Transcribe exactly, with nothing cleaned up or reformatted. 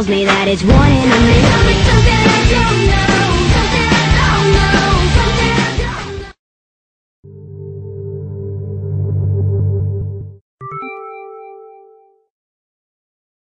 tells me that it's one in a million. Tell me something I don't know.